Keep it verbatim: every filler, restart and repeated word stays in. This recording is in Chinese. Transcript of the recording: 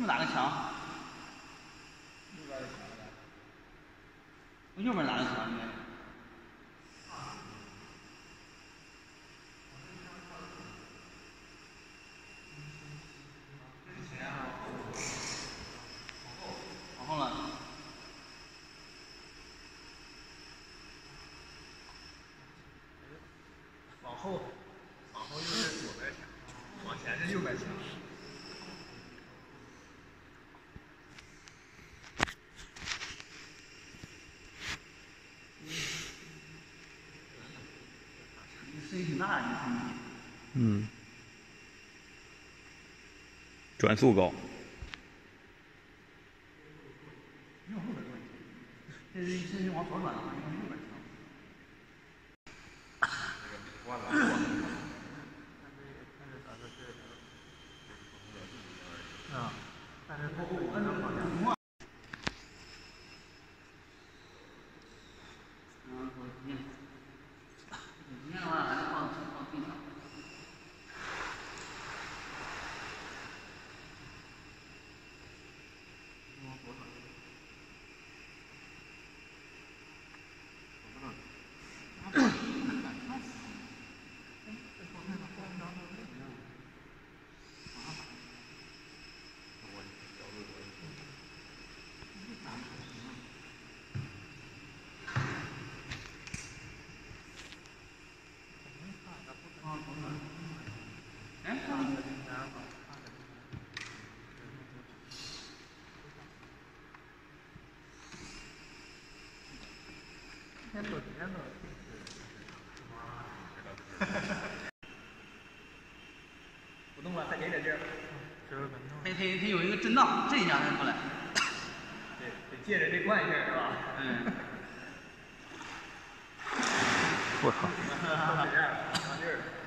哪个墙？ 右边的墙来。 右边哪个墙应该？往后了。 往后，往后就是左边墙，往前是右边墙。 声音挺大的，这声音。 嗯。转速高。 右后的问题，这是这是往左转的话，应该右边墙。 换了。啊，但是我我按照方向。 嗯，我今天，今天的话还是放放地上。 天都天都。不动了，再给点劲儿。 它它它有一个震荡，震一下才出来。 对，得借着这灌一下是吧？ 嗯。 我操！ 都这样了，上劲儿了。